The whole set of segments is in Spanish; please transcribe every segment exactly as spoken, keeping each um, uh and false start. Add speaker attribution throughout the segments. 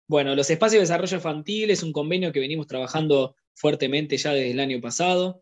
Speaker 1: Bueno, los espacios de desarrollo infantil es un convenio que venimos trabajando fuertemente ya desde el año pasado.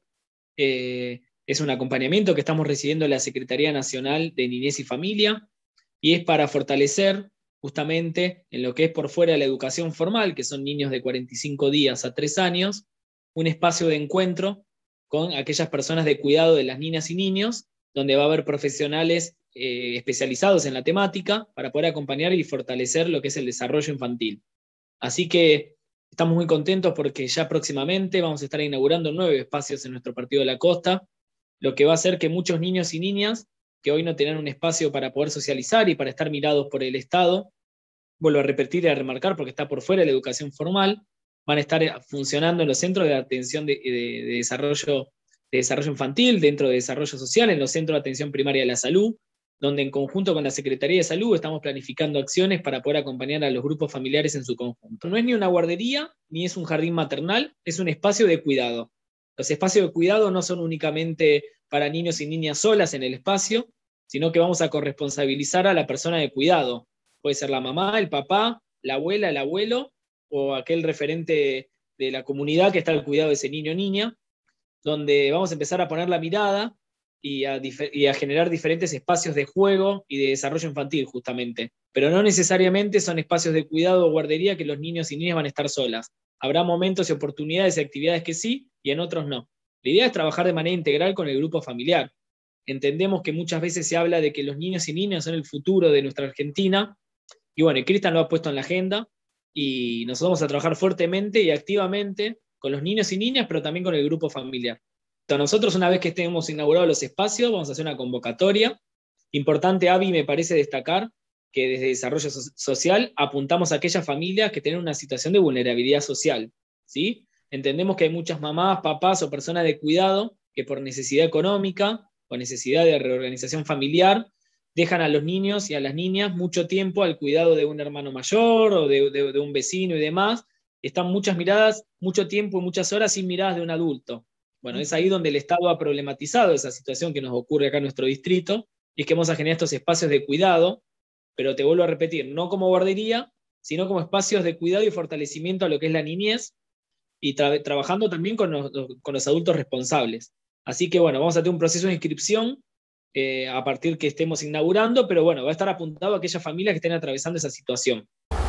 Speaker 1: Eh, es un acompañamiento que estamos recibiendo en la Secretaría Nacional de Niñez y Familia y es para fortalecer justamente en lo que es por fuera de la educación formal, que son niños de cuarenta y cinco días a tres años, un espacio de encuentro con aquellas personas de cuidado de las niñas y niños, donde va a haber profesionales eh, especializados en la temática para poder acompañar y fortalecer lo que es el desarrollo infantil. Así que estamos muy contentos porque ya próximamente vamos a estar inaugurando nueve espacios en nuestro partido de la costa, lo que va a hacer que muchos niños y niñas que hoy no tienen un espacio para poder socializar y para estar mirados por el Estado, vuelvo a repetir y a remarcar porque está por fuera de la educación formal, van a estar funcionando en los centros de atención de, de, de desarrollo, de desarrollo infantil, dentro de desarrollo social, en los centros de atención primaria de la salud, donde en conjunto con la Secretaría de Salud estamos planificando acciones para poder acompañar a los grupos familiares en su conjunto. No es ni una guardería, ni es un jardín maternal, es un espacio de cuidado. Los espacios de cuidado no son únicamente para niños y niñas solas en el espacio, sino que vamos a corresponsabilizar a la persona de cuidado. Puede ser la mamá, el papá, la abuela, el abuelo, o aquel referente de la comunidad que está al cuidado de ese niño o niña, donde vamos a empezar a poner la mirada y a, y a generar diferentes espacios de juego y de desarrollo infantil, justamente. Pero no necesariamente son espacios de cuidado o guardería que los niños y niñas van a estar solas. Habrá momentos y oportunidades y actividades que sí, y en otros no. La idea es trabajar de manera integral con el grupo familiar. Entendemos que muchas veces se habla de que los niños y niñas son el futuro de nuestra Argentina, y bueno, Cristian lo ha puesto en la agenda, y nosotros vamos a trabajar fuertemente y activamente con los niños y niñas, pero también con el grupo familiar. Entonces, nosotros, una vez que estemos inaugurados los espacios, vamos a hacer una convocatoria. Importante, Avi, me parece destacar que desde Desarrollo so Social apuntamos a aquellas familias que tienen una situación de vulnerabilidad social, ¿sí? Entendemos que hay muchas mamás, papás o personas de cuidado que por necesidad económica o necesidad de reorganización familiar dejan a los niños y a las niñas mucho tiempo al cuidado de un hermano mayor o de, de, de un vecino y demás. Están muchas miradas, mucho tiempo y muchas horas sin miradas de un adulto. Bueno, es ahí donde el Estado ha problematizado esa situación que nos ocurre acá en nuestro distrito, y es que vamos a generar estos espacios de cuidado, pero te vuelvo a repetir, no como guardería, sino como espacios de cuidado y fortalecimiento a lo que es la niñez, y tra trabajando también con los, con los adultos responsables. Así que bueno, vamos a tener un proceso de inscripción eh, a partir que estemos inaugurando, pero bueno, va a estar apuntado a aquellas familias que estén atravesando esa situación.